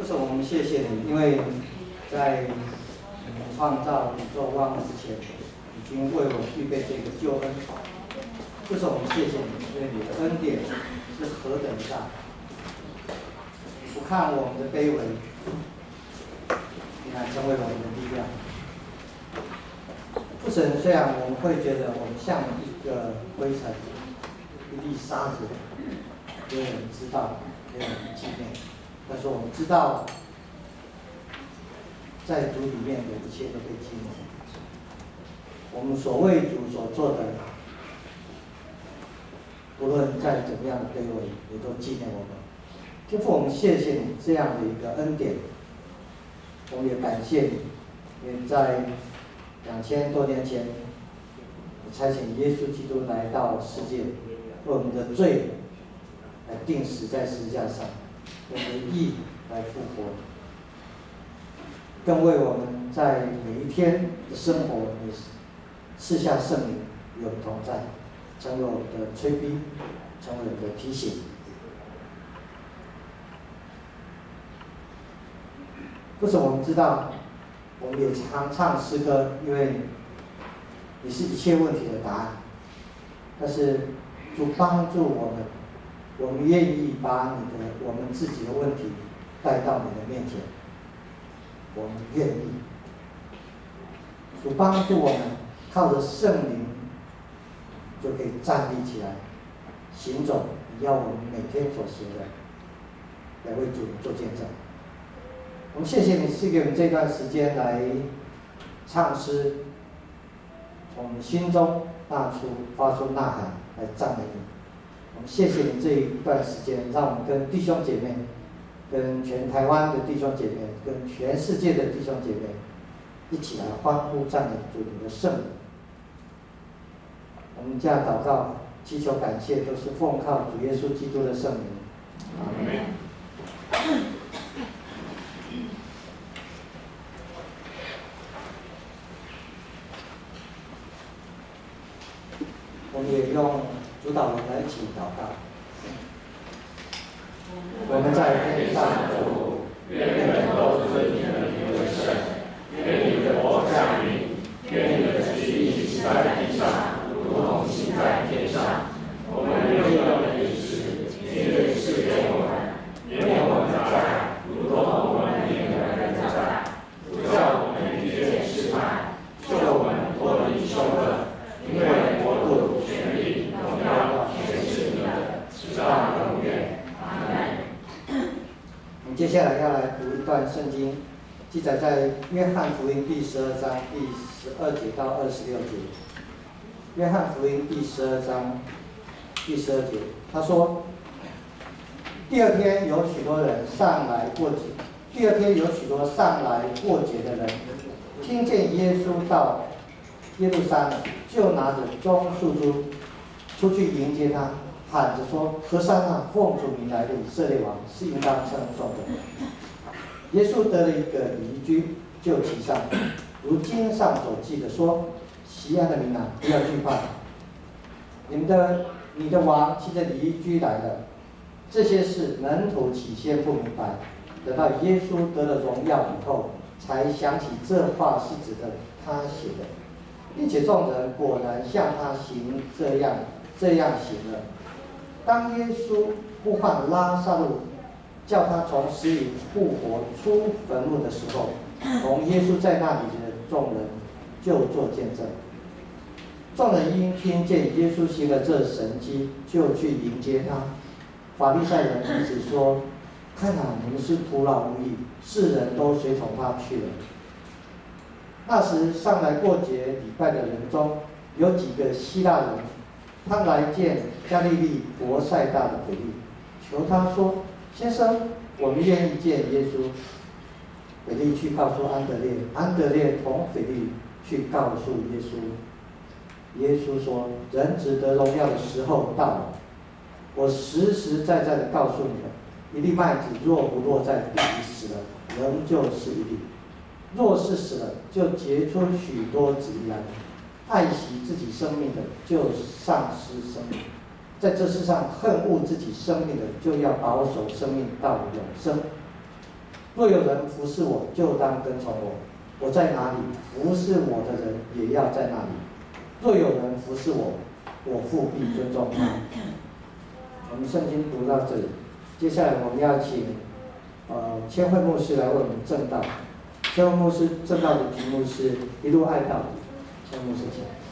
父神，我们谢谢你，因为在创造宇宙万物之前，已经为我预备这个救恩。父神，我们谢谢你，因为你的恩典是何等大，你不看我们的卑微，你还成为我们的力量。父神，虽然我们会觉得我们像一个灰尘、一粒沙子，没有人知道，没有人纪念。但是我们知道，在主里面的一切都被纪念。我们所为主所做的，不论再怎么样的卑微，也都纪念我们。天父，我们谢谢你这样的一个恩典，我们也感谢你，因为在2000多年前，你差遣耶稣基督来到世界，为我们的罪来钉死在十字架上。我们的义来复活，更为我们在每一天的生活，你赐下圣灵与我们同在，成为我们的催逼，成为我们的提醒。不是我们知道，我们也常唱诗歌，因为你是一切问题的答案。但是主帮助我们。我们愿意把我们自己的问题带到你的面前，我们愿意。主帮助我们，靠着圣灵就可以站立起来，行走你要我们每天所行的，来为主做见证。我们谢谢你赐给我们这段时间来唱诗，从我们心中发出呐喊来赞美你。我们谢谢你这一段时间，让我们跟弟兄姐妹、跟全台湾的弟兄姐妹、跟全世界的弟兄姐妹一起来欢呼赞美主你的圣名。我们这样祷告、祈求、感谢，都是奉靠主耶稣基督的圣名。阿们。我们也用主导文来一起祷告。我们在天上的父，愿人都尊你的名为圣，愿你的国降临，愿你的旨意行在地上，如同行在天上。我们日用的饮食，今日赐给我们，免我们的债，如同我们免了人的债，不叫我们遇见试探，救我们脱离凶恶，因为国度、权力、荣耀，全是你的，直到永远。阿门。我们接下来要来读一段圣经，记载在约翰福音第12章第12节到26节。约翰福音第12章第12节，他说：第二天有许多上来过节的人，听见耶稣到耶路撒冷，就拿着棕树枝出去迎接他，喊着说：和散那，奉主名来的以色列王，是应当称颂的。耶稣得了一个礼衣居，就骑上，如经上所记的说：西安的民啊，不要惧怕，你的王骑着礼衣居来了。这些事门徒起先不明白，等到耶稣得了荣耀以后，才想起这话是指的他写的，并且众人果然向他行这样行了。当耶稣呼唤拉撒路，叫他从死里复活出坟墓的时候，同耶稣在那里的众人就做见证。众人因听见耶稣行了这神迹，就去迎接他。法利赛人彼此说：看啊，你们是徒劳无益，世人都随从他去了。那时上来过节礼拜的人中，有几个希腊人，他来见加利利伯赛大的腓力，求他说：先生，我们愿意见耶稣。腓力去告诉安德烈，安德烈同腓力去告诉耶稣。耶稣说：人子得荣耀的时候到了。我实实在在的告诉你们，一粒麦子若不落在地里死了，仍旧是一粒；若是死了，就结出许多子粒来。爱惜自己生命的，就丧失生命；在这世上恨恶自己生命的，就要保守生命到永生。 若有人服侍我，就当跟从我。我在哪里，服侍我的人也要在那里。若有人服侍我，我父必尊重他。我们圣经读到这里，接下来我们要请千惠牧师来为我们证道。千惠牧师证道的题目是一路爱到底。千惠牧师请。